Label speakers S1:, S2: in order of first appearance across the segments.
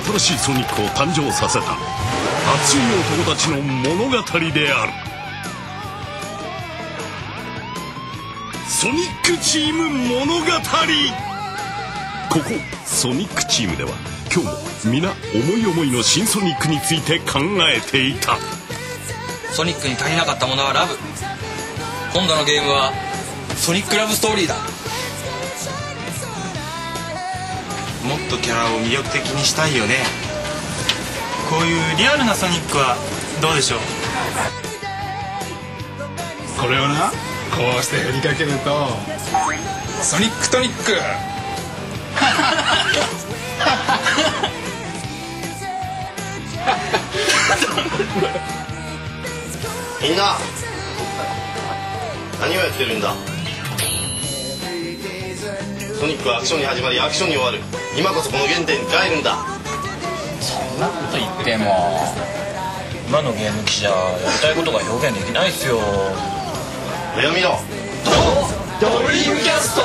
S1: 新しいソニックを誕生させた熱い男たちの物語である。ソニックチーム物語。ここソニックチームでは今日も皆思い思いの新ソニックについて考えていた。
S2: ソニックに足りなかったものはラブ。今度のゲームはソニックラブストーリーだ。
S3: もっとキャラを魅力的にしたいよね。こういうリアルなソニックはどうでしょう。
S4: これをな、こうして振りかけるとソニックトニック
S5: みんな何をやってるんだ。ソニックはアクションに始まりアクションに終わる。今こそこの原点に帰るんだ。
S2: そんなこと言っても今のゲーム機じゃやりたいことが表現できないっすよ。
S5: 上を見ろ。
S2: ドリームキャスト。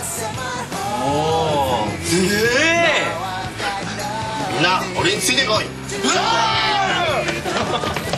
S2: おお、すげえ。
S5: みんな俺についてこい。
S2: うわー